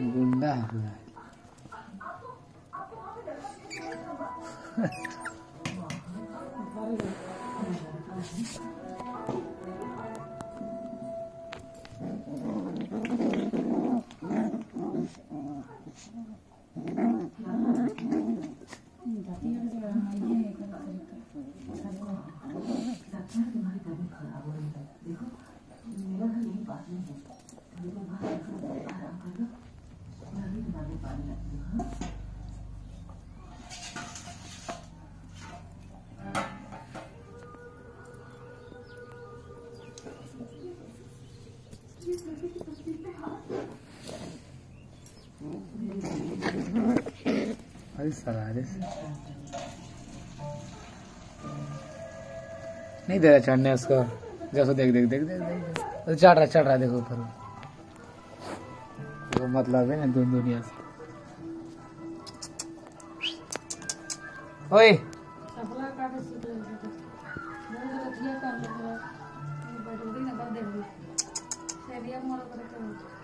गुंडा हुआ है। अरे सरारे से नहीं दे रहा चढ़ने उसको। जैसे देख देख देख देख देख चढ़ रहा देखो ऊपर। तो मतलब है ना दुनिया से। ओए कर